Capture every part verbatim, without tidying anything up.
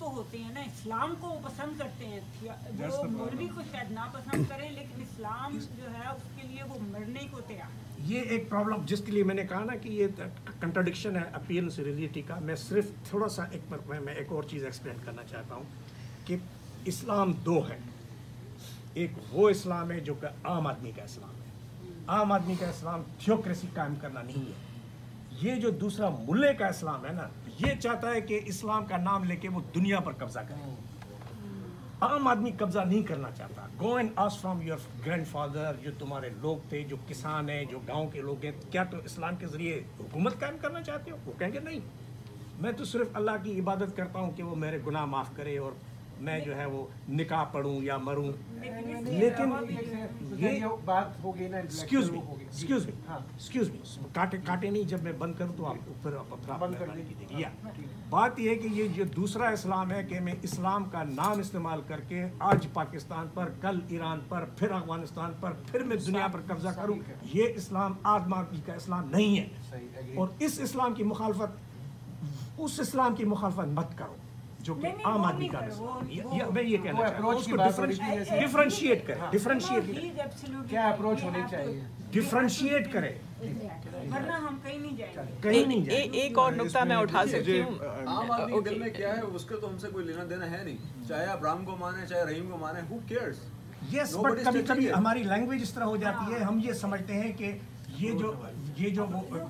تو ہوتے ہیں نا, اسلام کو وہ پسند کرتے ہیں. وہ مولوی کو شاید نا پسند کریں لیکن اسلام جو ہے اس کے لیے وہ مرنے کو تیار. یہ ایک پرابلم جس کے لیے میں نے کہا نا کہ یہ کنٹرڈکشن ہے اپیئرنس ریئلٹی کا. میں صرف تھوڑا سا ایک میں ایک اور چیز ایکسپلین کرنا چاہتا ہوں کہ اسلام دو ہے. ایک وہ اسلام ہے جو کہ عام آدمی کا اسلام ہے. عام آدمی کا اسلام تھیوکریسی قائم کرنا نہیں ہے. یہ جو دوسرا ملے کا اسلام ہے نا, یہ چاہتا ہے کہ اسلام کا نام لے کے وہ دنیا پر قبضہ کرے. عام آدمی قبضہ نہیں کرنا چاہتا. Go and ask from your grandfather, جو تمہارے لوگ تھے, جو کسان ہیں, جو گاؤں کے لوگ ہیں, کیا تو اسلام کے ذریعے حکومت قائم کرنا چاہتے ہو؟ وہ کہیں گے نہیں, میں تو صرف اللہ کی عبادت کرتا ہوں کہ وہ میرے گناہ معاف کرے اور میں جو ہے وہ نکاح پڑھوں یا مروں. لیکن یہ بات ہوگی نا, excuse me excuse me excuse me کاٹے کاٹے نہیں, جب میں بند کروں تو آپ پھر بند کر دیجیے. بات یہ ہے کہ یہ جو دوسرا اسلام ہے کہ میں اسلام کا نام استعمال کر کے آج پاکستان پر, کل ایران پر, پھر افغانستان پر, پھر میں دنیا پر قبضہ کروں, یہ اسلام عام آدمی کا اسلام نہیں ہے. اور اس اسلام کی مخالفت, اس اسلام کی مخالفت مت کرو جو کہ عام آدمی کا اسلام. میں یہ کہنا چاہتا ہوں اس کو ڈفرینشیٹ کرے, ڈفرینشیٹ کیا اپروچ ہونی چاہیے, ڈفرینشیٹ کرے, ورنہ ہم کہیں نہیں جائیں گے. کہیں نہیں جائیں. ایک اور نقطہ میں اٹھا سکتی ہوں. عام آدمی دل میں کیا ہے اس کا تو ہم سے کوئی لینا دینا ہے نہیں, چاہے آپ رام کو مانیں چاہے رحیم کو مانیں, who cares. یس, بٹ کبھی کبھی ہماری لینگویج اس طرح ہو جاتی ہے, ہم یہ سمجھتے ہیں کہ یہ جو یہ جو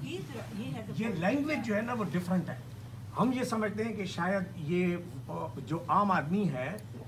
یہ لینگویج جو ہے نا وہ ڈفرینٹ ہے. ہم یہ سمجھتے ہیں کہ شاید یہ جو عام آدمی ہے,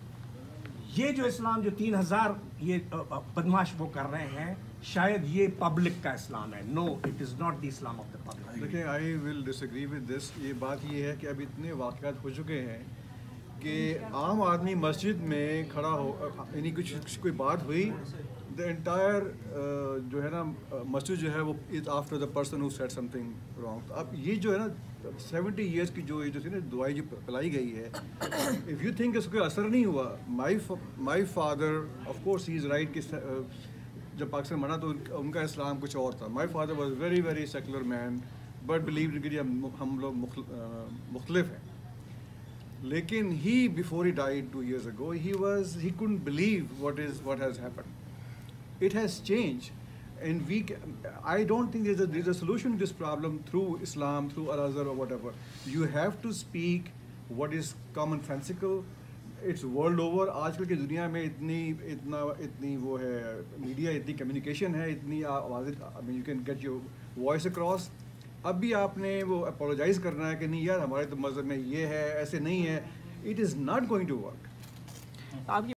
یہ جو اسلام جو تین ہزار یہ بدماش وہ کر رہے ہیں, شاید یہ پبلک کا اسلام ہے. No, it is not the اسلام آف دا پبلک. دیکھیں, I will dish agree with this. یہ بات یہ ہے کہ اب اتنے واقعات ہو چکے ہیں کہ عام آدمی مسجد میں کھڑا ہو, یعنی کچھ کوئی بات ہوئی, دا انٹائر جو ہے نا مسجد جو ہے وہ is after the person who said something wrong. اب یہ جو ہے نا سیونٹی ایئرس کی جو جو تھی نا دعائی جو پلائی گئی ہے, اف یو تھنک اس کو اثر نہیں ہوا, my my father of course he is right کہ جب پاکستان بنا تو ان کا اسلام کچھ اور تھا. My father was very very secular man but believe کہ ہم لوگ مختلف ہیں. لیکن he before he died two years ago he was he couldn't believe what is what has happened. It has changed. And we, I don't think there's a, there's a solution to this problem through Islam, through Al-Azhar or whatever. You have to speak what is commonsensical. It's world over. آج کل کی دنیا میں اتنی اتنا اتنی وہ ہے میڈیا, اتنی کمیونیکیشن ہے, اتنی آوازیں, I mean you can get your voice across. اب بھی آپ نے وہ اپولوجائز کرنا ہے کہ نہیں یار ہمارے تو مذہب میں یہ ہے, ایسے نہیں ہے. It is not going to work. آپ